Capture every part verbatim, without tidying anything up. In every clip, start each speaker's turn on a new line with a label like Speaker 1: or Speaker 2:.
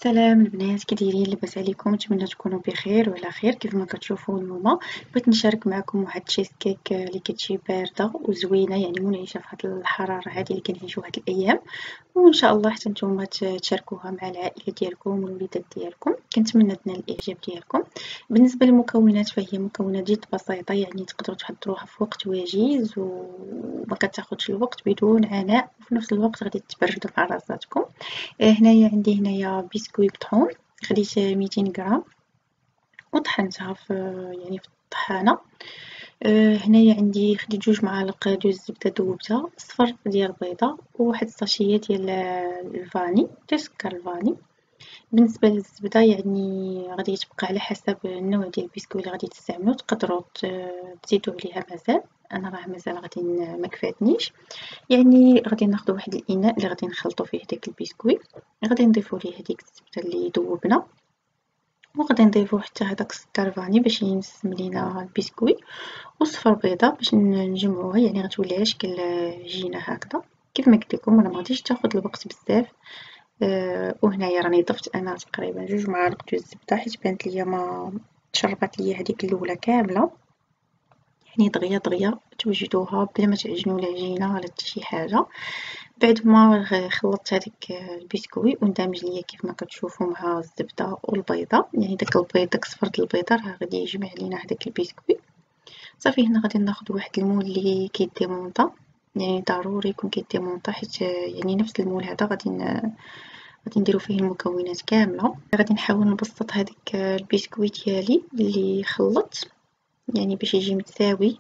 Speaker 1: السلام البنات، كي دايرين؟ لاباس عليكم؟ نتمنى تكونوا بخير وعلى خير. كيف ما كتشوفوا اليوم بغيت نشارك معكم واحد التشيز كيك اللي كتجي بارده وزوينه، يعني منعشه في هذه الحراره هذه اللي كنعيشوا هذه الايام، وان شاء الله حتى نتوما تشاركوها مع العائله ديالكم والوليدات ديالكم. كنتمنى تنال الاعجاب ديالكم. بالنسبه للمكونات فهي مكونات جد بسيطه، يعني تقدروا تحضروها في وقت وجيز وما كتاخذش الوقت بدون عناء، وفي نفس الوقت غادي تبردوا مع راساتكم. هنايا عندي هنايا بسكوي بطحون، خديت ميتين غرام وطحنتها في يعني في الطحانة. هنايا عندي خديت جوج معالق ديال الزبدة ذوبتها، صفر ديال البيضة، وواحد الساشية ديال الفاني ديال سكر الفاني. بالنسبة للزبدة يعني غادي تبقى على حسب النوع ديال البسكوي اللي غادي تستعملو، تقدروا تزيدوا عليها مازال، انا راه مازال غادي مكفاتنيش. يعني غادي ناخدو واحد الاناء اللي غادي نخلطو فيه داك البسكوي، غادي نضيفو ليه هاديك الزبدة اللي ذوبنا، وغادي نضيفو حتى هداك السكر فاني باش ينسم لينا البسكوي، وصفر بيضة باش نجمعوها، يعني غتولي على شكل عجينة هكذا. كيف ما قلت لكم راه مغاديش تاخد الوقت بزاف. أه وهنايا راني ضفت انا تقريبا جوج معالق ديال الزبدة، حيت بانت ليا ما تشربات ليا هذيك الاولى كامله. يعني دغيا دغيا توجدوها بلا ما تعجنوا العجينه ولا حتى شي حاجه. بعد ما خلطت هذيك البسكوي واندمج ليا كيف ما كتشوفوا مع الزبده والبيضه، يعني داك البيض داك صفر د البيضه راه غادي يجمع لينا هذاك البسكوي. صافي هنا غادي ناخذ واحد المول اللي كيديمونطا، يعني ضروري يكون كيديمونطا، حيت يعني نفس المول هذا غادي غادي نديرو فيه المكونات كامله. غادي نحاول نبسط هذاك البسكوي ديالي اللي خلطت، يعني باش يجي متساوي.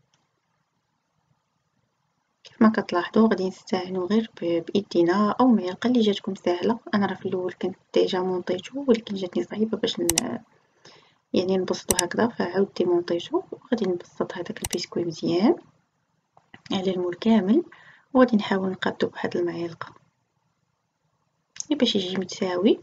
Speaker 1: كيف ما كتلاحظوا غادي نستعينوا غير بايدينا او معلقه اللي جاتكم سهله. انا راه في الاول كنت ديجا مونطيتو ولكن جاتني صعيبه باش ن... يعني نبسطو هكذا، فعاودت مونطيتو. وغادي نبسط هذاك البسكوي مزيان على المول كامل، وغادي نحاول نقادو بواحد المعلقه باش يجي متساوي.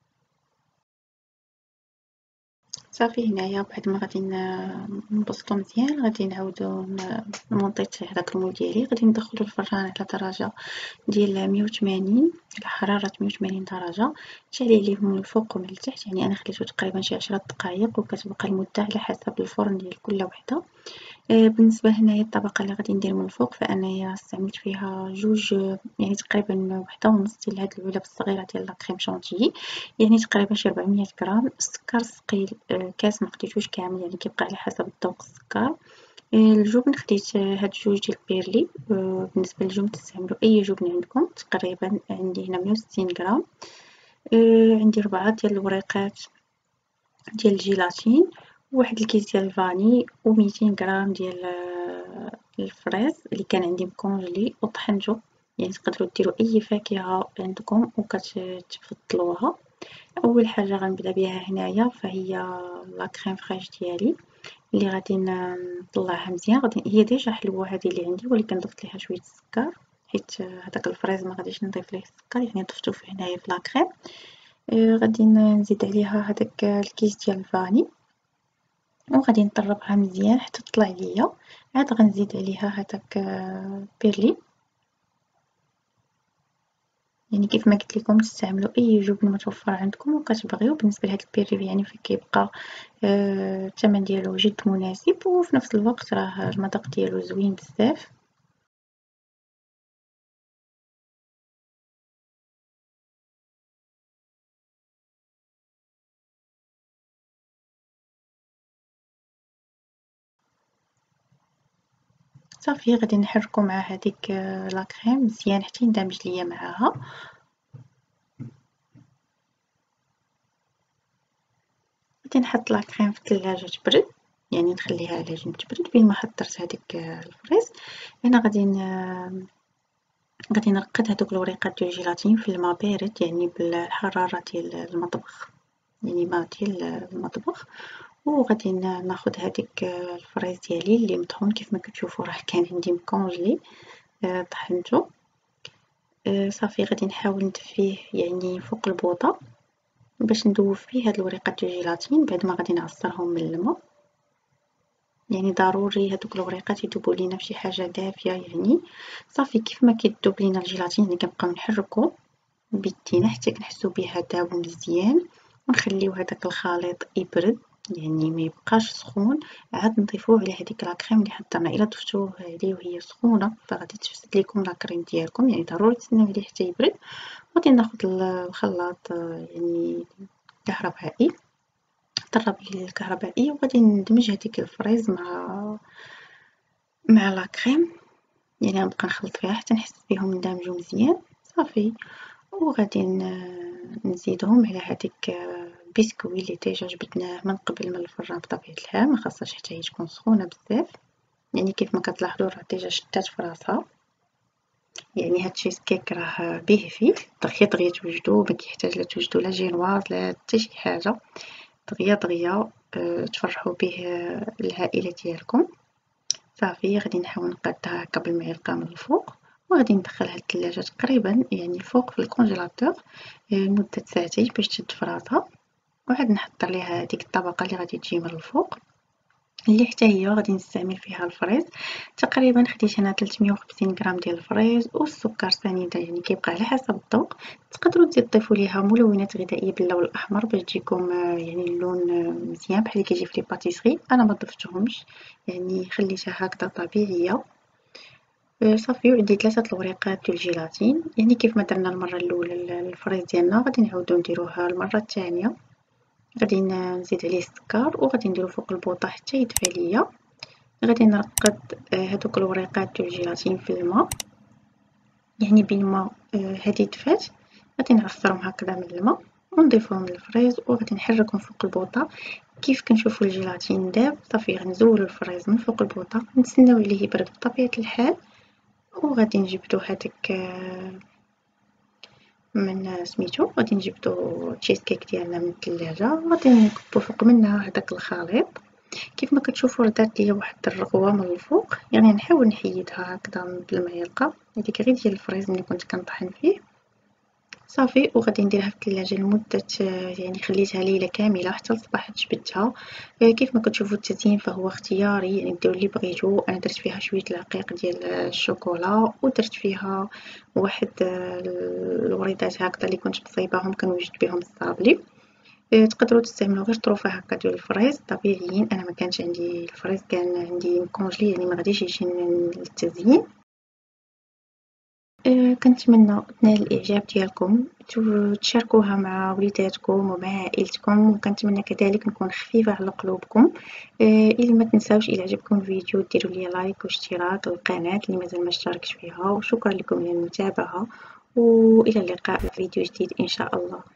Speaker 1: صافي هنايا بعد ما غادي نبسطو مزيان غادي نعاودو نمونطيت هداك المول ديالي. غادي ندخلو الفران على درجه ديال مية وثمانين، على حراره مية وثمانين درجه، تشعلي عليه من الفوق ومن التحت. يعني انا خليته تقريبا شي عشرة دقائق، وكتبقى المده على حسب الفرن ديال كل وحده. بالنسبه هنايا الطبقه اللي غادي ندير من الفوق فانايا استعملت فيها جوج، يعني تقريبا وحده ونص ديال هاد العلب الصغيره ديال لاكريم شونتيي، يعني تقريبا شي ربعمية غرام. السكر ثقيل، كاس ما خديتوش كامل، يعني كيبقى على حسب الذوق السكر. الجبن خديت هاد جوج ديال بيرلي. بالنسبه للجبن تستعملوا اي جبن عندكم، تقريبا عندي هنا مية وستين غرام. عندي ربعة ديال الوريقات ديال الجيلاتين، وواحد الكيس ديال الفاني، وميتين غرام ديال الفريز اللي كان عندي مكونجلي وطحنته. يعني تقدروا ديروا اي فاكهه عندكم وكتفضلوها. اول حاجه غنبدا بها هنايا فهي لا كريم فريش ديالي اللي غادي نطلعها مزيان. غادي هي ديجا حلوه هذه اللي عندي، ولكن ضفت ليها شويه السكر حيت هذاك الفريز ما غاديش نضيف ليه السكر، يعني ضفتو في هنايا في لا كريم. غادي نزيد عليها هذاك الكيس ديال الفاني، وغادي نطربها مزيان حتى تطلع ليا. عاد غنزيد عليها هذاك بيرلي، يعني كيف ما قلت لكم تستعملوا اي جبن متوفر عندكم وكتبغيو. بالنسبه لهاد البيرلي يعني فكيبقى آه الثمن ديالو جد مناسب، وفي نفس الوقت راه المذاق ديالو زوين بزاف. صافي غادي نحركو مع هذيك لا كريم مزيان حتى يندمج ليا معاها. غادي نحط لا كريم في الثلاجه تبرد، يعني نخليها على جنب تبرد. بين ما حضرت هذيك الفريز هنا غادي غادي نرقد هذوك الوريقات ديال الجيلاتين في الماء بارد، يعني بالحراره ديال المطبخ، يعني ماء ديال المطبخ. وغادي ناخذ هذيك الفريز ديالي اللي مطحون كيف ما كتشوفوا راه كان عندي مكونجلي، طحنته. صافي غادي نحاول ندفيه يعني فوق البوطه باش ندوب فيه هاد الوريقات ديال الجيلاتين بعد ما غادي نعصرهم من الماء. يعني ضروري هادوك الوريقات يذوبوا لينا فشي حاجه دافيه. يعني صافي كيف ما كيذوب لينا الجيلاتين يعني كنبقاو نحركو بيدينا حتى كنحسو بها دابو مزيان، ونخليو هداك الخليط يبرد يعني ما يبقاش سخون، عاد نضيفوه على هذيك لاكريم اللي حضرنا. الا ضفتوه عليه وهي سخونه فغادي تفسد لكم لاكريم ديالكم، يعني ضروري تستناو عليه حتى يبرد. غادي ناخذ الخلاط يعني كهربائي، الطراب الكهربائي، وغادي ندمج هذيك الفريز مع مع لاكريم، يعني غنبقى نخلط فيها حتى نحس بهم اندمجوا مزيان صافي. وغادي نزيدهم على هذيك بسكوي اللي ديجا جبدناه من قبل من الفران بطبيعة الحال، ما خاصهاش حتى هي تكون سخونه بزاف، يعني كيف ما كتلاحظوا راه ديجا شدات في راسها. يعني هاد التشيز كيك راه به فيه دغيا دغيا توجدو، ما كيحتاج لا توجدو لا جينواز لا حتى شي حاجه، دغيا دغيا أه تفرحوا به العائله ديالكم. صافي غادي نحاول نقادها هكا بالمعلقه من الفوق، وغادي ندخلها للثلاجه تقريبا يعني الفوق في الكونجيلاتور لمده ساعتين باش تشد في راسها. وعاد نحضر ليها هذيك الطبقه اللي غادي تجي من الفوق اللي حتى هي غادي نستعمل فيها الفريز. تقريبا خديت هنا ثلاثمية وخمسين غرام ديال الفريز والسكر سنيده، يعني كيبقى على حسب الذوق. تقدروا تزيد تضيفوا ليها ملونات غذائيه باللون الاحمر باش تجيكم يعني اللون مزيان بحال اللي كيجي في لي باتيسري. انا ما ضفتهمش يعني خليتها هكذا طبيعيه. صافي وعندي ثلاثه الوريقات ديال الجيلاتين، يعني كيف ما درنا المره الاولى الفريز ديالنا غادي نعاودو نديروها المره الثانيه. غادي نزيد عليه السكر وغادي نديرو فوق البوطه حتى يدفى ليا. غادي نرقد هادوك الوريقات ديال الجيلاتين في الماء، يعني بين ما هادي دفات غادي نعصرهم هكذا من الماء ونضيفهم للفريز، وغادي نحركهم فوق البوطه. كيف كنشوفوا الجيلاتين داب صافي غنزولوا الفريز من فوق البوطه، نتسناو عليه يبرد بطبيعه الحال، وغادي نجبدو هذاك من سميتو غادي نجبدو تشيز كيك ديالنا من الثلاجه، غادي نكبو فوق منها هذاك الخليط. كيف ما كتشوفوا دارت ليا واحد الرغوه من الفوق، يعني نحاول نحيدها هكذا بالمعلقه، هذيك غير ديال الفريز اللي كنت كنطحن فيه صافي. وغادي نديرها في الثلاجه لمده يعني خليتها ليله كامله حتى الصباح جبدتها. كيف ما كتشوفوا التزيين فهو اختياري، يعني ديروا اللي بغيتو. انا درت فيها شويه العقيق ديال الشوكولا، ودرت فيها واحد الوريدات هكذا اللي كنت مصايباهم كنوجد بهم الصابلي. تقدروا تستعملوا غير طروفه هكا ديال الفريز طبيعيين، انا ما كانش عندي الفريز، كان عندي كونجلي يعني ما غاديش يجي للتزيين. أه كنتمنى تنال الاعجاب ديالكم، تشاركوها مع وليداتكم ومع عائلتكم، وكنتمنى كذلك نكون خفيفه على قلوبكم. أه الا ما تنساوش الى عجبكم الفيديو ديروا لي لايك واشتراك للقناه اللي مازال ما اشتركش فيها، وشكرا لكم على المتابعه، والى اللقاء في فيديو جديد ان شاء الله.